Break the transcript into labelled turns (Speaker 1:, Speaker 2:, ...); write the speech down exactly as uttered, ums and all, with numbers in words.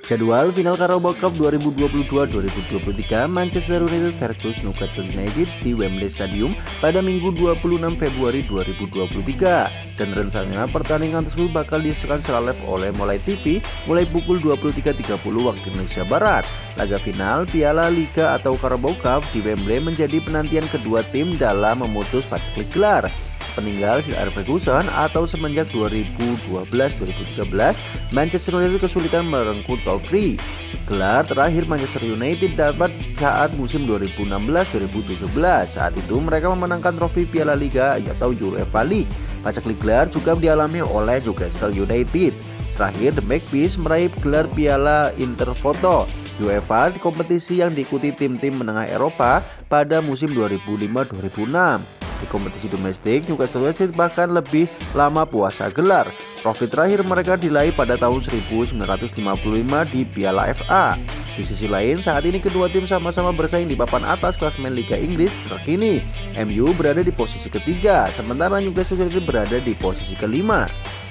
Speaker 1: Jadwal final Carabao Cup dua ribu dua puluh dua dua ribu dua puluh tiga Manchester United versus Newcastle United di Wembley Stadium pada Minggu dua puluh enam Februari dua ribu dua puluh tiga, dan rencananya pertandingan tersebut bakal disiarkan secara live oleh Molai T V mulai pukul dua puluh tiga tiga puluh waktu Indonesia Barat. Laga final Piala Liga atau Carabao Cup di Wembley menjadi penantian kedua tim dalam memutus paceklik gelar peninggal Sir Alex Ferguson, atau semenjak dua ribu dua belas dua ribu tiga belas Manchester United kesulitan merengkuh top tiga. Gelar terakhir Manchester United dapat saat musim dua ribu enam belas dua ribu tujuh belas. Saat itu mereka memenangkan trofi Piala Liga atau UEFA League. Paceklik gelar juga dialami oleh Newcastle United. Terakhir, The Magpies meraih gelar Piala Intertoto UEFA di kompetisi yang diikuti tim-tim menengah Eropa pada musim dua ribu lima dua ribu enam. Di kompetisi domestik, Newcastle United bahkan lebih lama puasa gelar. Trofi terakhir mereka diraih pada tahun seribu sembilan ratus lima puluh lima di Piala F A. Di sisi lain, saat ini kedua tim sama-sama bersaing di papan atas klasemen Liga Inggris terkini. M U berada di posisi ketiga, sementara Newcastle United berada di posisi kelima.